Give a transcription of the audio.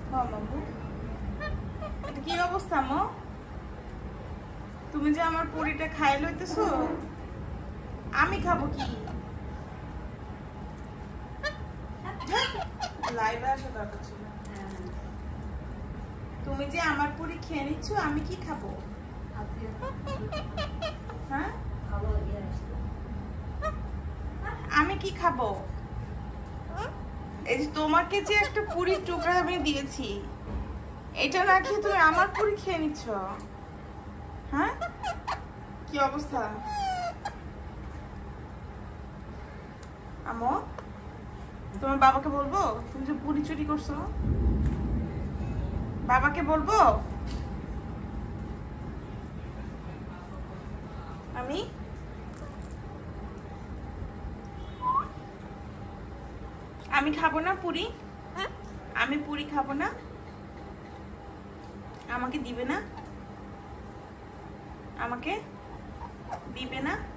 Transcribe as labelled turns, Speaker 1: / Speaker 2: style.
Speaker 1: মামু এটা কি অবস্থা মো? তুমি যে আমার পুরিটা খাই লইতেছো, আমি খাবো কি? লাইভে আসা দরকার ছিল। তুমি যে আমার পুরি খেয়ে নিচ্ছ, আমি কি খাবো? হ্যাঁ, আমি কি খাবো? এই যে তোমাকে যে একটা পুরির টুকরা আমি দিয়েছি, এটা না খেয়ে তুমি আমার পুরি খেয়ে নিচ্ছ। হ্যাঁ, কি অবস্থা? আমো, তোমার বাবাকে বলবো তুমি যে পুরি চুরি করছো? বাবাকে বলবো আমি? আমি খাবো না পুরি, আমি পুরি খাবো না, আমাকে দিবে না, আমাকে দিবে না।